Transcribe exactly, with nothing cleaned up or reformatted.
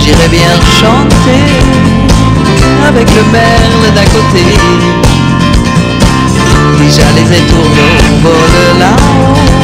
j'irais bien chanter avec le merle d'à côté. Déjà les étourneaux volent là-haut.